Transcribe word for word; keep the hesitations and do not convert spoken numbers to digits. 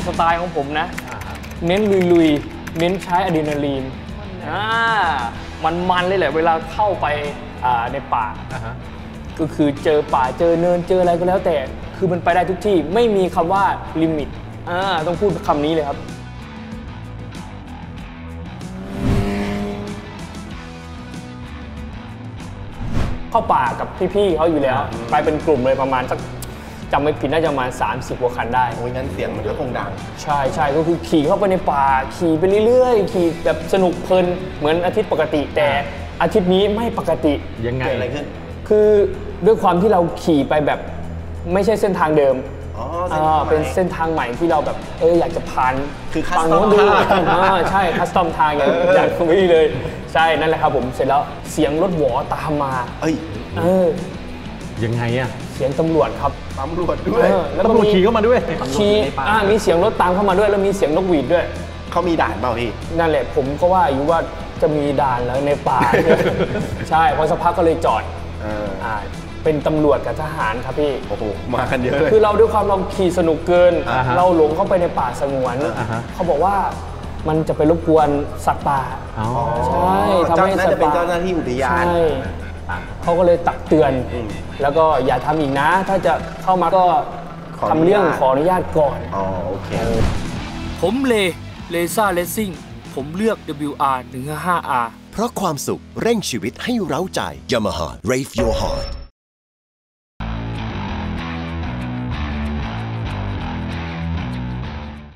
สไตล์ของผมนะเน้นลุยๆเน้นใช้อะดรีนาลีนอ่ามันๆเลยแหละเวลาเข้าไปในป่าก็คือเจอป่าเจอเนินเจออะไรก็แล้วแต่คือมันไปได้ทุกที่ไม่มีคำว่าลิมิตอ่าต้องพูดคำนี้เลยครับเข้าป่ากับพี่ๆเขาอยู่แล้วไปเป็นกลุ่มเลยประมาณสักจำไม่ผิดน่าจะประมาณสามสิบกว่าคันได้โอ้ยงั้นเสียงมันก็คงดังใช่ใช่ก็คือขี่เข้าไปในป่าขี่ไปเรื่อยๆขี่แบบสนุกเพลินเหมือนอาทิตย์ปกติแต่อาทิตย์นี้ไม่ปกติยังไงอะไรขึ้นคือด้วยความที่เราขี่ไปแบบไม่ใช่เส้นทางเดิมอ๋อเป็นเส้นทางใหม่ที่เราแบบเอออยากจะผ่านคือคัสตอมทางใช่คัสตอมทางอย่างอย่างคุณพี่เลยใช่นั่นแหละครับผมเสร็จแล้วเสียงรถหวอตามมาเอ้ยเออยังไงอะเสียงตำรวจครับตำรวจด้วยแล้วตำรวจขี่เข้ามาด้วยขี่อ่ามีเสียงรถตามเข้ามาด้วยแล้วมีเสียงนกหวีดด้วยเขามีด่านเปล่าพี่นั่นแหละผมก็ว่าอยู่ว่าจะมีด่านแล้วในป่าใช่พอสักพักก็เลยจอดอ่าเป็นตำรวจกับทหารครับพี่โอ้โหมากันเยอะเลยคือเราด้วยความเราขี่สนุกเกินเราหลงเข้าไปในป่าสงวนเขาบอกว่ามันจะไปรบกวนสัตว์ป่าใช่ทำให้สัตว์ป่าเป็นเจ้าหน้าที่อุทยานเขาก็เลยตักเตือนแล้วก็อย่าทำอีกนะถ้าจะเข้ามาก็ทำเรื่องขออนุญาตก่อนอ๋อโอเคผมเลเลซ่าเลสซิ่งผมเลือก ดับเบิลยู อาร์ หนึ่งห้าห้า อาร์เพราะความสุขเร่งชีวิตให้เร้าใจ Yamaha Rave Your Heart